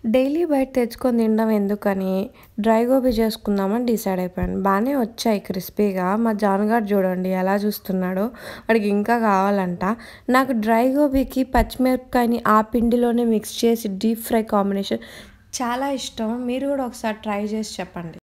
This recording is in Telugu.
డైలీ బయట తెచ్చుకొని తినడం ఎందుకని డ్రై గోబీ చేసుకుందామని డిసైడ్ అయిపోయాను. బాగానే వచ్చాయి క్రిస్పీగా. మా జానుగాడు చూడండి ఎలా చూస్తున్నాడో. వాడికి ఇంకా కావాలంట. నాకు డ్రై గోబీకి పచ్చిమిరపకాయని ఆ పిండిలోనే మిక్స్ చేసి డీప్ ఫ్రై కాంబినేషన్ చాలా ఇష్టం. మీరు కూడా ఒకసారి ట్రై చేసి చెప్పండి.